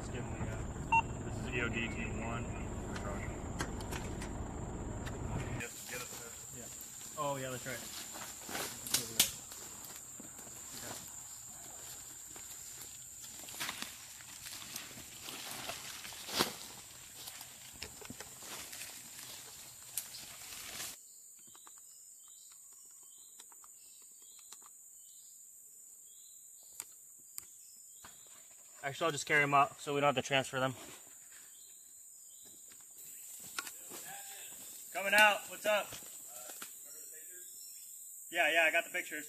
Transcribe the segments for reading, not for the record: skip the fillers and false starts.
let's give him the, this is EOD Team 1. Get us there. Yeah. Oh, yeah, that's right. Actually, I'll just carry them out so we don't have to transfer them. Coming out. What's up? Yeah, I got the pictures.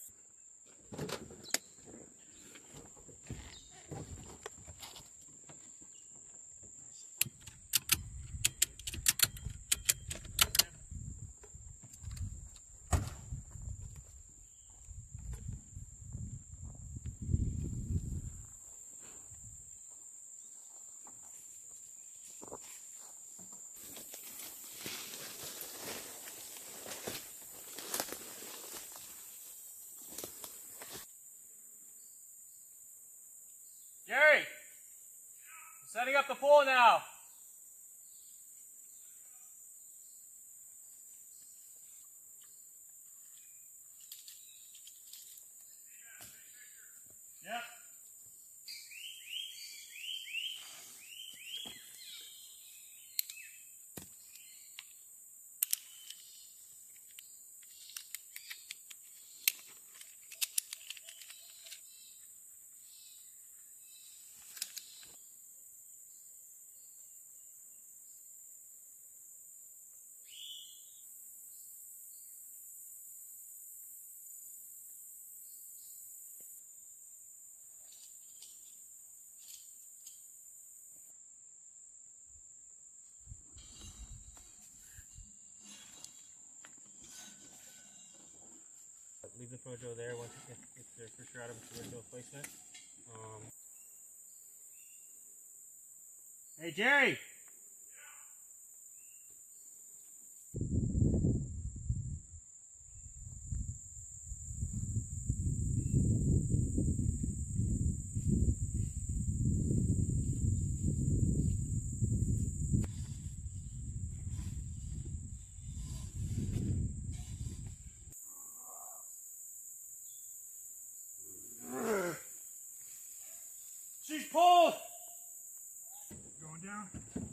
Jerry! Setting up the pool now. Yep. Leave the projo there once if they're for sure out of its original placement. Hey Jerry! She's pulled! Going down.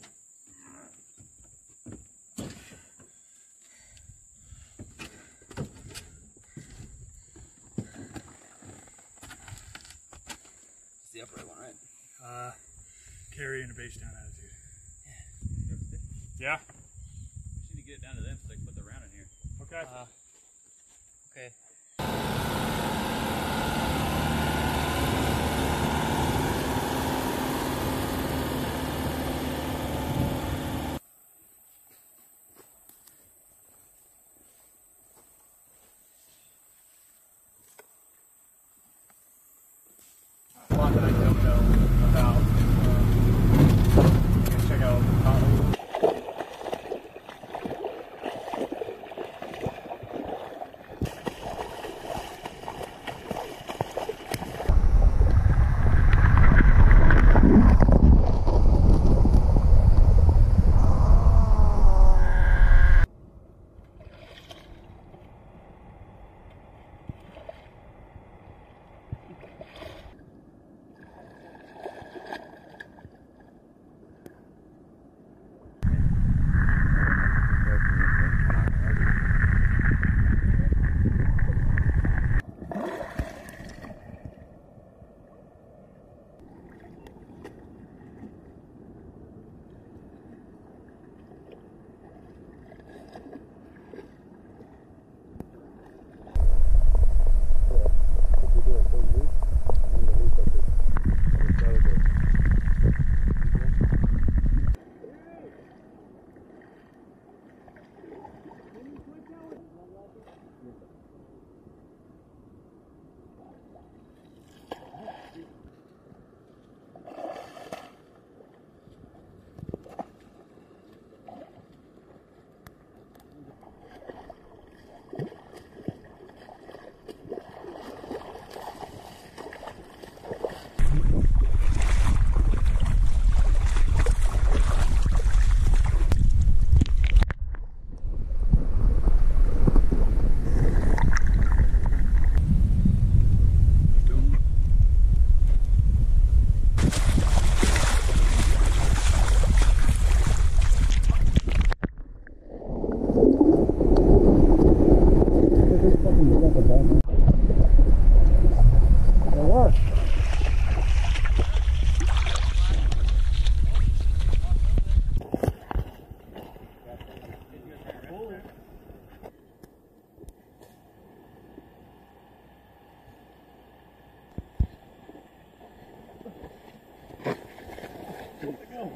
It's the upright one, right? Carry in a base down attitude. Yeah. Yeah? We just need to get it down to them so they can put the round in here. Okay. Okay. A lot that I don't know about. You can check out Palau.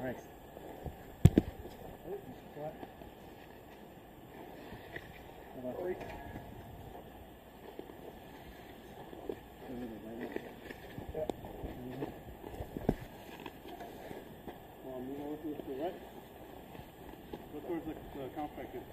Alright. Move over to the right. Look towards the compacted.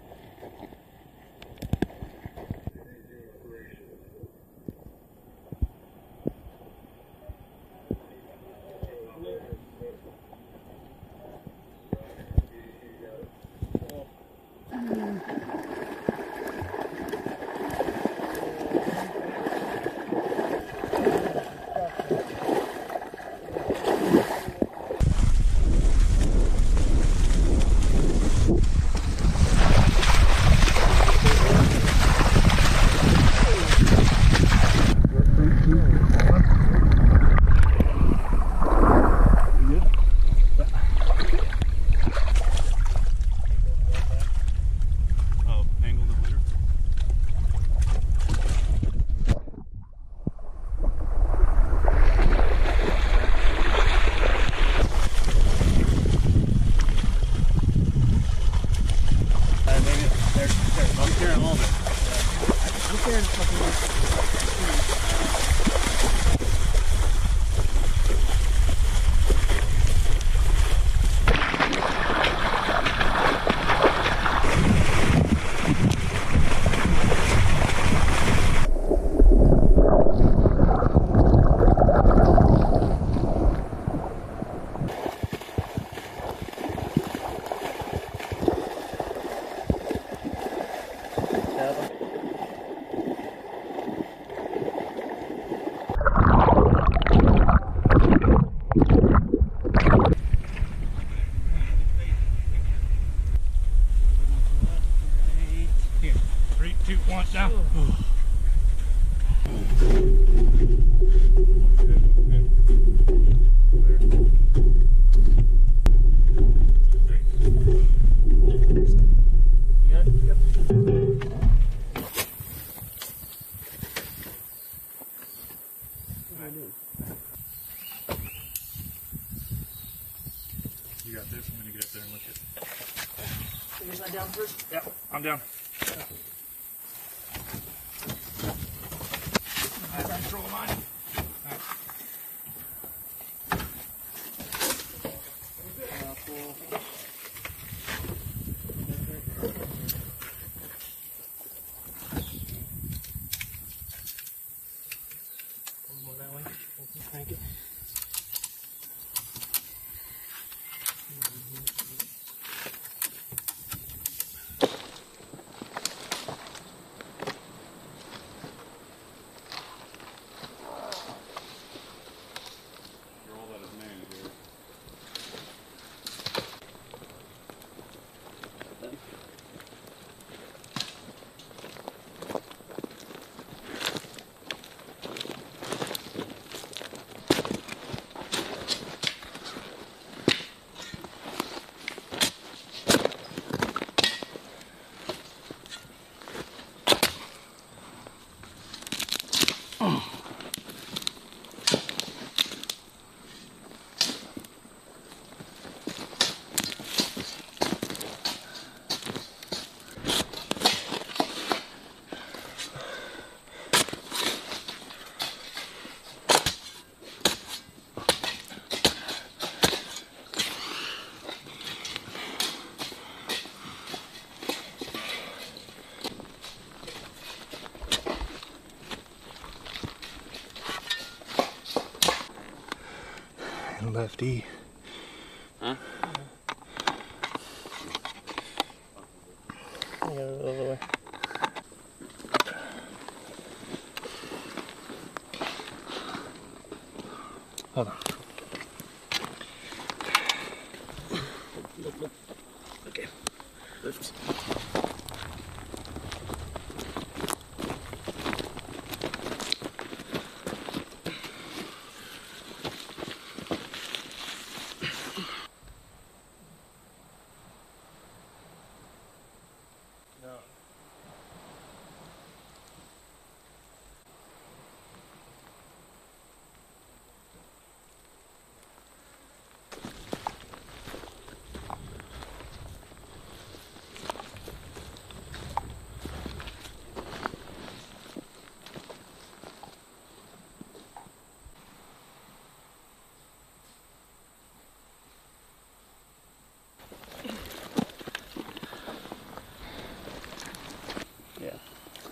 You got this? I'm gonna get up there and look at it. Is that down first? Yeah, I'm down. I have control of mine. Lefty. Huh? Yeah, all the way. Hold on. Look. Okay. Lift.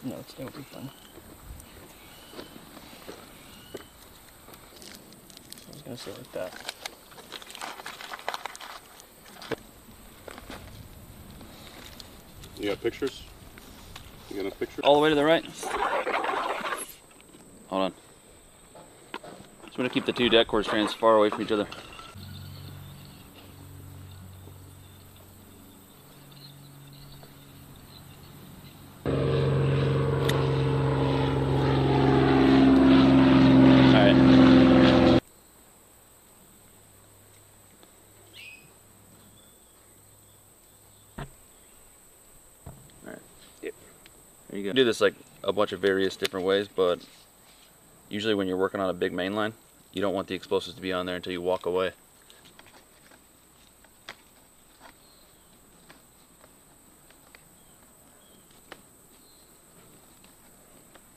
No, it'll be fine. I was gonna say like that. You got pictures? You got a picture? All the way to the right. Hold on. Just want to keep the two deck cord strands far away from each other. You can do this like a bunch of various different ways, but usually when you're working on a big main line, you don't want the explosives to be on there until you walk away.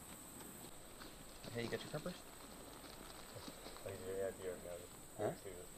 Hey, you got your peppers? Oh, yeah, you already know. Huh?